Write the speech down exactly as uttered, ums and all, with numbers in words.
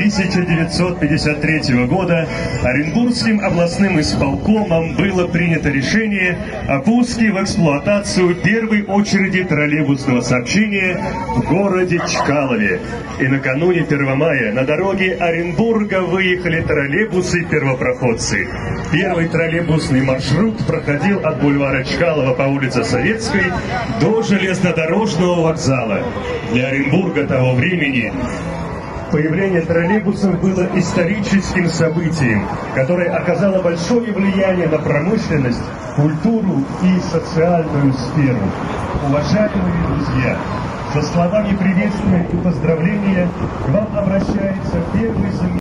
тысяча девятьсот пятьдесят третьего года Оренбургским областным исполкомом было принято решение о пуске в эксплуатацию первой очереди троллейбусного сообщения в городе Чкалове. И накануне первого мая на дороге Оренбурга выехали троллейбусы-первопроходцы. Первый троллейбусный маршрут проходил от бульвара Чкалова по улице Советской до железнодорожного вокзала. Для Оренбурга того времени появление троллейбусов было историческим событием, которое оказало большое влияние на промышленность, культуру и социальную сферу. Уважаемые друзья, со словами приветствия и поздравления к вам обращается первый заместитель